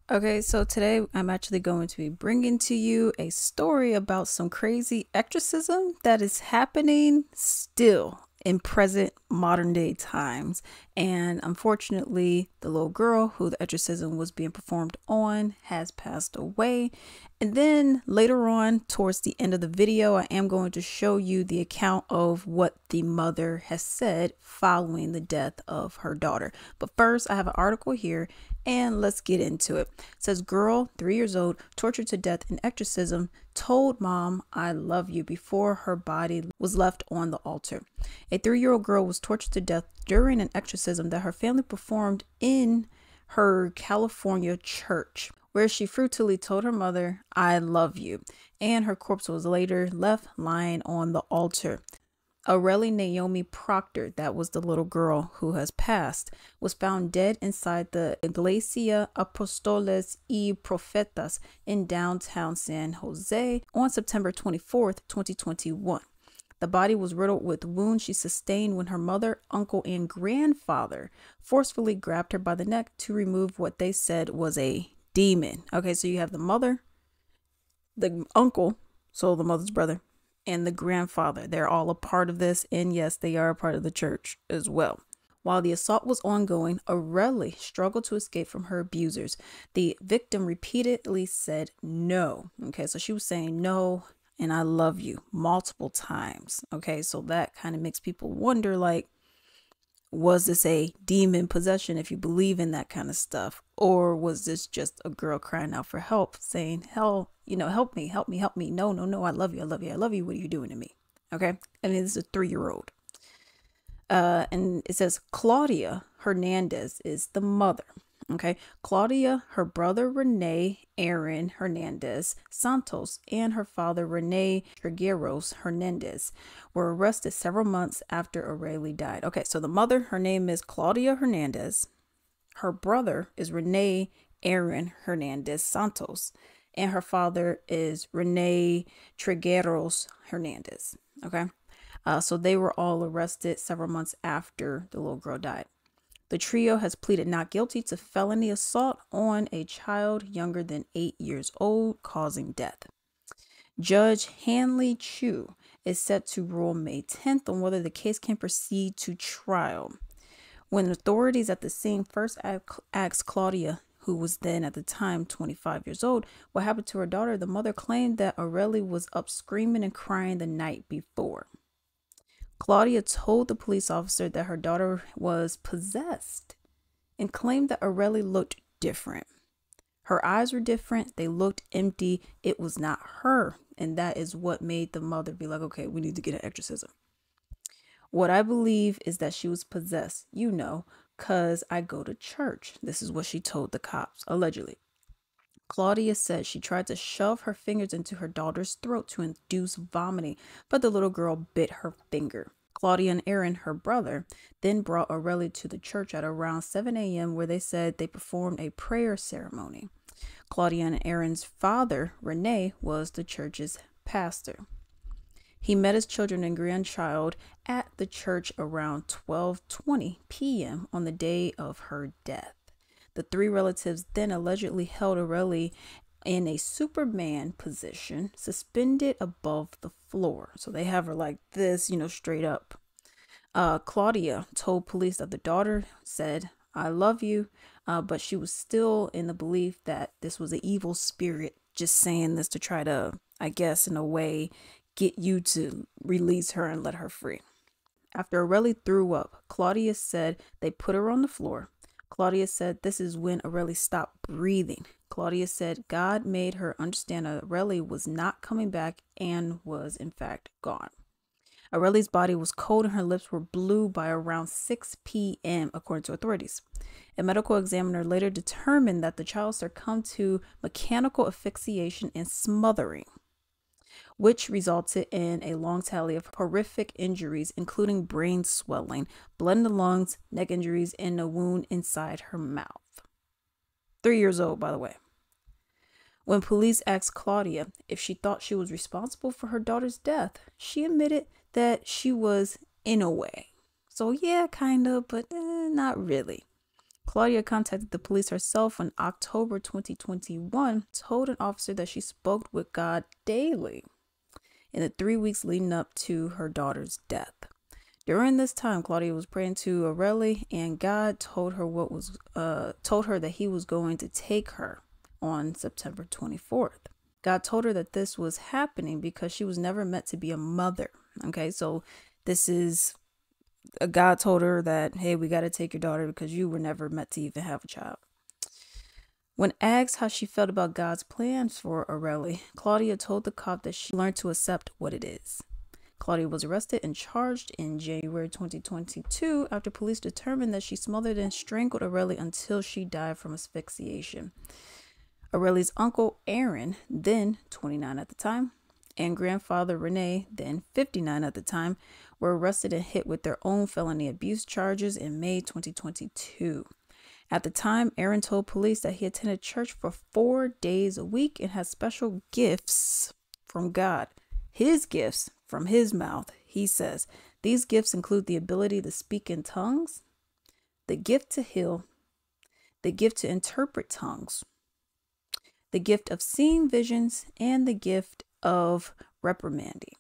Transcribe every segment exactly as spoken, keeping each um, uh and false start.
Okay, so today I'm actually going to be bringing to you a story about some crazy exorcism that is happening still in present modern day times. And unfortunately, the little girl who the exorcism was being performed on has passed away. And then later on, towards the end of the video, I am going to show you the account of what the mother has said following the death of her daughter. But first, I have an article here and let's get into it. It says, girl, three years old, tortured to death in exorcism, told mom, I love you, before her body was left on the altar. A three-year-old girl was tortured to death during an exorcism that her family performed in her California church, where she fruitfully told her mother, I love you, and her corpse was later left lying on the altar. Aurelie Naomi Proctor, that was the little girl who has passed, was found dead inside the Iglesia Apóstoles y Profetas in downtown San Jose on September twenty-fourth, twenty twenty-one. The body was riddled with wounds she sustained when her mother, uncle, and grandfather forcefully grabbed her by the neck to remove what they said was a demon. Okay, so you have the mother, the uncle, so the mother's brother, and the grandfather. They're all a part of this, and yes, they are a part of the church as well. While the assault was ongoing, Aurelie struggled to escape from her abusers. The victim repeatedly said no. Okay, so she was saying no and I love you multiple times. Okay, so that kind of makes people wonder, like, was this a demon possession if you believe in that kind of stuff? Or was this just a girl crying out for help, saying, hell, you know, help me, help me, help me. No, no, no, I love you, I love you, I love you. What are you doing to me? Okay. I mean, this is a three-year-old. Uh, and it says Claudia Hernandez is the mother. Okay. Claudia, her brother Rene Aaron Hernandez Santos, and her father Rene Trigueros Hernandez were arrested several months after Aurelie died. Okay, so the mother, her name is Claudia Hernandez. Her brother is Rene Aaron Hernandez Santos, and her father is Rene Trigueros Hernandez. Okay, uh, so they were all arrested several months after the little girl died. The trio has pleaded not guilty to felony assault on a child younger than eight years old, causing death. Judge Hanley Chu is set to rule May tenth on whether the case can proceed to trial. When authorities at the scene first asked Claudia, who was then at the time twenty-five years old, what happened to her daughter, the mother claimed that Aurelie was up screaming and crying the night before. Claudia told the police officer that her daughter was possessed and claimed that Aurelie looked different. Her eyes were different. They looked empty. It was not her. And that is what made the mother be like, okay, we need to get an exorcism. What I believe is that she was possessed, you know, because I go to church. This is what she told the cops, allegedly. Claudia said she tried to shove her fingers into her daughter's throat to induce vomiting, but the little girl bit her finger. Claudia and Aaron, her brother, then brought Aurelie to the church at around seven a m where they said they performed a prayer ceremony. Claudia and Aaron's father, Rene, was the church's pastor. He met his children and grandchild at the church around twelve twenty p m on the day of her death. The three relatives then allegedly held Aurelie in a Superman position, suspended above the floor. So they have her like this, you know, straight up. Uh, Claudia told police that the daughter said, I love you, uh, but she was still in the belief that this was an evil spirit just saying this to try to, I guess, in a way, get you to release her and let her free. After Aurelie threw up, Claudia said they put her on the floor. Claudia said this is when Aurelie stopped breathing. Claudia said God made her understand that Aurelie was not coming back and was in fact gone. Aurelie's body was cold and her lips were blue by around six p m according to authorities. A medical examiner later determined that the child succumbed to mechanical asphyxiation and smothering, which resulted in a long tally of horrific injuries, including brain swelling, blood in the lungs, neck injuries, and a wound inside her mouth. Three years old, by the way. When police asked Claudia if she thought she was responsible for her daughter's death, she admitted that she was in a way. So yeah, kind of, but eh, not really. Claudia contacted the police herself in October twenty twenty-one, told an officer that she spoke with God daily in the three weeks leading up to her daughter's death. During this time, Claudia was praying to Arely, and God told her what was uh told her that he was going to take her on September twenty-fourth. God told her that this was happening because she was never meant to be a mother. Okay, so this is a God told her that, hey, we got to take your daughter because you were never meant to even have a child. When asked how she felt about God's plans for Arely, Claudia told the cop that she learned to accept what it is. Claudia was arrested and charged in January twenty twenty-two after police determined that she smothered and strangled Arely until she died from asphyxiation. Arely's uncle Aaron, then twenty-nine at the time, and grandfather Renee, then fifty-nine at the time, were arrested and hit with their own felony abuse charges in May twenty twenty-two. At the time, Aaron told police that he attended church for four days a week and had special gifts from God. His gifts from his mouth, he says. These gifts include the ability to speak in tongues, the gift to heal, the gift to interpret tongues, the gift of seeing visions, and the gift of reprimanding.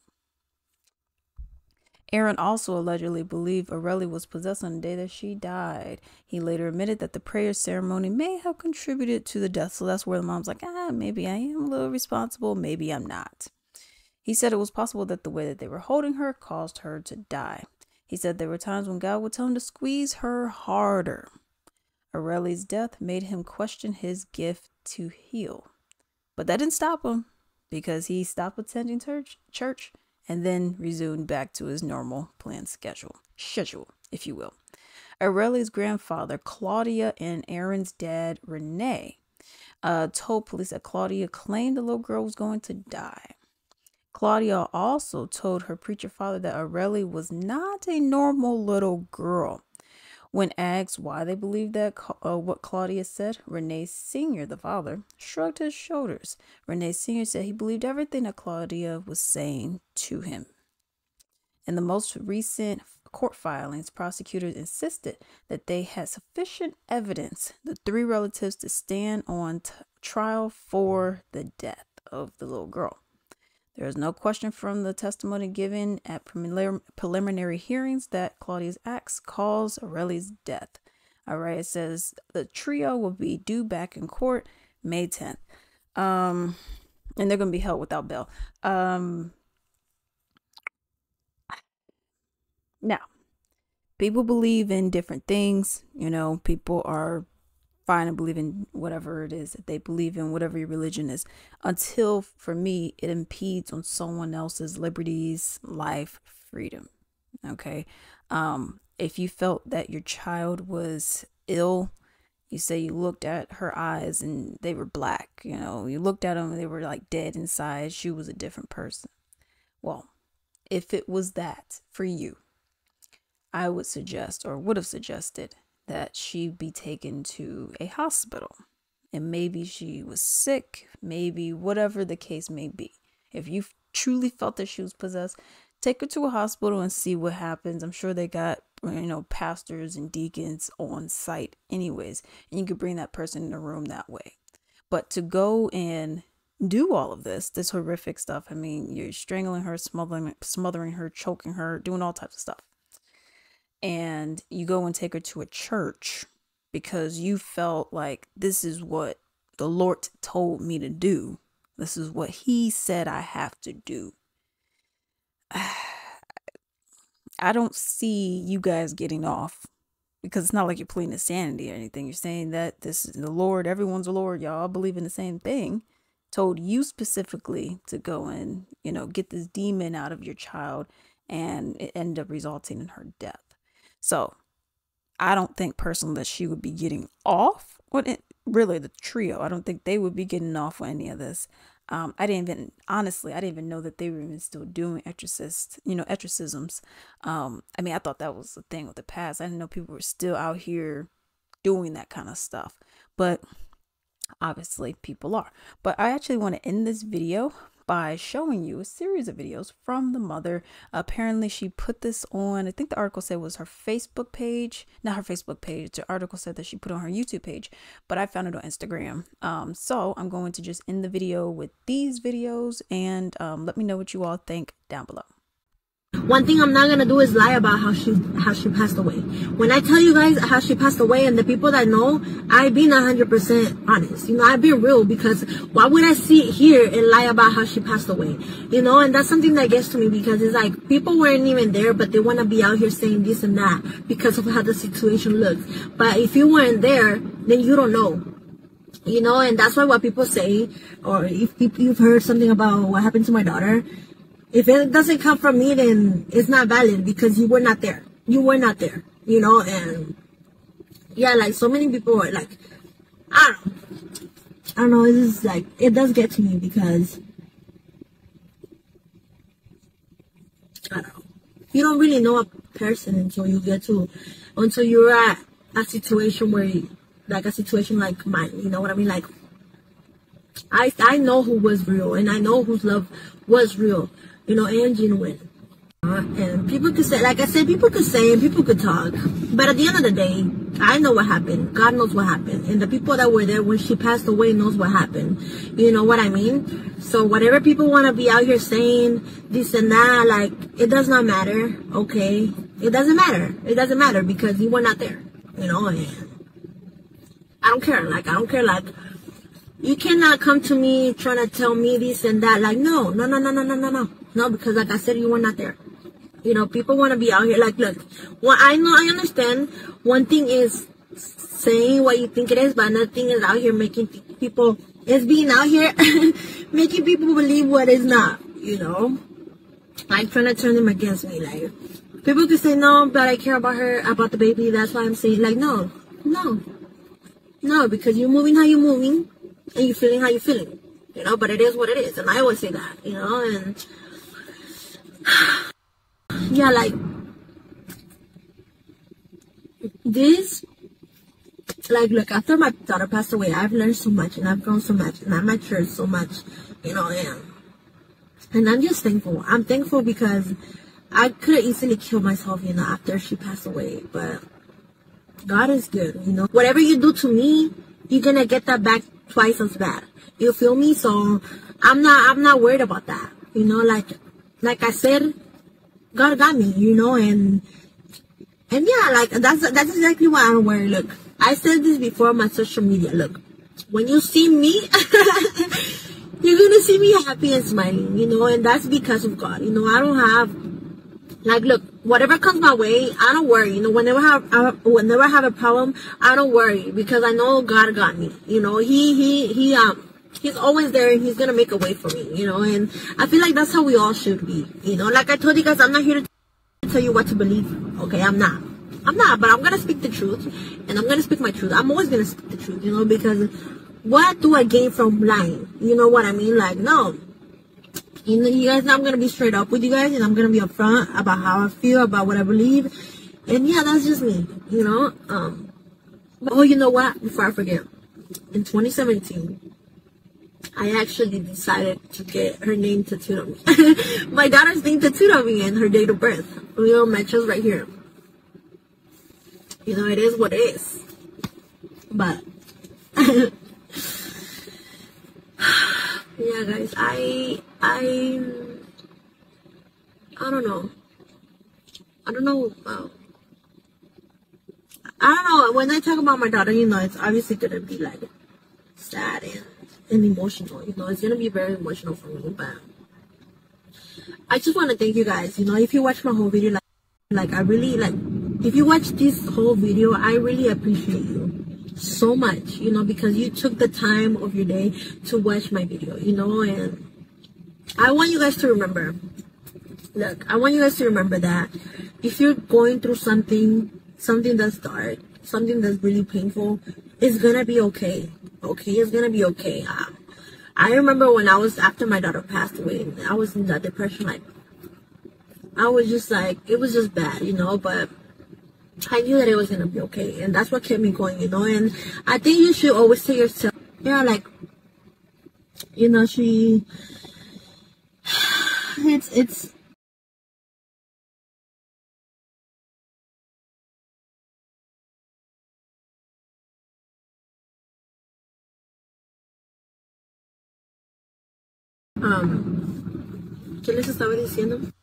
Aaron also allegedly believed Arely was possessed on the day that she died. He later admitted that the prayer ceremony may have contributed to the death. So that's where the mom's like, ah, maybe I am a little responsible. Maybe I'm not. He said it was possible that the way that they were holding her caused her to die. He said there were times when God would tell him to squeeze her harder. Arely's death made him question his gift to heal. But that didn't stop him, because he stopped attending church, church and then resumed back to his normal planned schedule, schedule, if you will. Arely's grandfather, Claudia, and Aaron's dad, Renee, uh, told police that Claudia claimed the little girl was going to die. Claudia also told her preacher father that Arely was not a normal little girl. When asked why they believed that uh, what Claudia said, Renee Senior, the father, shrugged his shoulders. Renee Senior said he believed everything that Claudia was saying to him. In the most recent court filings, prosecutors insisted that they had sufficient evidence, the three relatives, to stand on t- trial for the death of the little girl. There is no question from the testimony given at prelim- preliminary hearings that Claudia's acts caused Arely's death. All right, it says the trio will be due back in court May tenth. Um, and they're going to be held without bail. Um, now, people believe in different things. You know, people are fine and believe in whatever it is that they believe in, whatever your religion is, until, for me, it impedes on someone else's liberties, life, freedom. Okay. Um, if you felt that your child was ill, you say you looked at her eyes and they were black, you know, you looked at them and they were like dead inside, she was a different person. Well, if it was that for you, I would suggest, or would have suggested, that she be taken to a hospital, and maybe she was sick, maybe whatever the case may be. If you truly felt that she was possessed, take her to a hospital and see what happens. I'm sure they got, you know, pastors and deacons on site anyways, and you could bring that person in the room that way. But to go and do all of this, this horrific stuff, I mean, you're strangling her, smothering, smothering her, choking her, doing all types of stuff. And you go and take her to a church because you felt like this is what the Lord told me to do. This is what he said I have to do. I don't see you guys getting off, because it's not like you're pleading insanity or anything. You're saying that this is the Lord, everyone's the Lord, y'all believe in the same thing. Told you specifically to go and, you know, get this demon out of your child, and it ended up resulting in her death. So I don't think personally that she would be getting off with it. Really, the trio, I don't think they would be getting off with any of this. Um, I didn't even, honestly, I didn't even know that they were even still doing exorcist, you know, exorcisms. Um, I mean, I thought that was the thing with the past. I didn't know people were still out here doing that kind of stuff, but obviously people are. But I actually want to end this video by showing you a series of videos from the mother. Apparently she put this on, I think the article said was her Facebook page, not her Facebook page. The article said that she put on her YouTube page, but I found it on Instagram. Um, so I'm going to just end the video with these videos, and um, let me know what you all think down below. One thing I'm not gonna do is lie about how she how she passed away. When I tell you guys how she passed away, and the people that know, I been one hundred percent honest. You know, I be real, because why would I sit here and lie about how she passed away? You know, and that's something that gets to me, because it's like people weren't even there, but they want to be out here saying this and that because of how the situation looks. But if you weren't there, then you don't know. You know, and that's why what people say, or if you've heard something about what happened to my daughter, if it doesn't come from me, then it's not valid, because you were not there. You were not there, you know, and yeah, like so many people are like, I don't know. I don't know, it's just like, it does get to me, because I don't know. You don't really know a person until you get to, until you're at a situation where, you, like a situation like mine, you know what I mean? Like, I, I know who was real, and I know whose love was real. You know, and genuine. Uh, and people could say, like I said, people could say and people could talk. But at the end of the day, I know what happened. God knows what happened. And the people that were there when she passed away knows what happened. You know what I mean? So whatever people want to be out here saying, this and that, like, it does not matter, okay? It doesn't matter. It doesn't matter, because you were not there. You know, and I don't care. Like, I don't care, like, you cannot come to me trying to tell me this and that. Like, no, no, no, no, no, no, no, no. No, because like I said, you were not there. You know, people want to be out here. Like, look, well, I know, I understand. One thing is saying what you think it is, but another thing is out here making people, is being out here making people believe what is not, you know? Like, trying to turn them against me. Like, people could say, no, but I care about her, about the baby. That's why I'm saying, like, no, no. No, because you're moving how you're moving, and you're feeling how you're feeling. You know, but it is what it is. And I always say that, you know, and yeah, like, this, like, look, after my daughter passed away, I've learned so much, and I've grown so much, and I've matured so much, you know, and, and I'm just thankful. I'm thankful because I could have easily killed myself, you know, after she passed away, but God is good, you know. Whatever you do to me, you're gonna get that back twice as bad. You feel me? So I'm not, I'm not worried about that, you know, like, like I said, God got me, you know, and, and yeah, like, that's, that's exactly why I'm worried. Look, I said this before on my social media. Look, when you see me, you're gonna see me happy and smiling, you know, and that's because of God. You know, I don't have, like, look, whatever comes my way, I don't worry. You know, whenever I have, I, whenever I have a problem, I don't worry, because I know God got me. You know, he, he, he, um, He's always there, and he's gonna make a way for me, you know, and I feel like that's how we all should be, you know. Like I told you guys, I'm not here to tell you what to believe, okay? I'm not. I'm not, but I'm gonna speak the truth, and I'm gonna speak my truth. I'm always gonna speak the truth, you know, because what do I gain from lying? You know what I mean? Like, no. You know, you guys know I'm gonna be straight up with you guys, and I'm gonna be upfront about how I feel, about what I believe, and yeah, that's just me, you know. Um, but, oh, you know what? Before I forget, in twenty seventeen, I actually decided to get her name tattooed on me. My daughter's name tattooed on me and her date of birth. You know, matches right here. You know, it is what it is. But, yeah, guys, I, I, I don't know. I don't know. Uh, I don't know. When I talk about my daughter, you know, it's obviously going to be like sad and and emotional, you know. It's gonna be very emotional for me, but I just want to thank you guys. You know, if you watch my whole video, like, like I really like, if you watch this whole video, I really appreciate you so much, you know, because you took the time of your day to watch my video, you know. And I want you guys to remember, look, I want you guys to remember that if you're going through something, something that's dark, something that's really painful, it's gonna be okay. Okay, it's gonna be okay. Um, I remember when I was, after my daughter passed away, I was in that depression, like, I was just like, it was just bad, you know, but I knew that it was gonna be okay, and that's what kept me going, you know. And I think you should always tell yourself, yeah, like, you know, she, it's it's um ¿qué les estaba diciendo?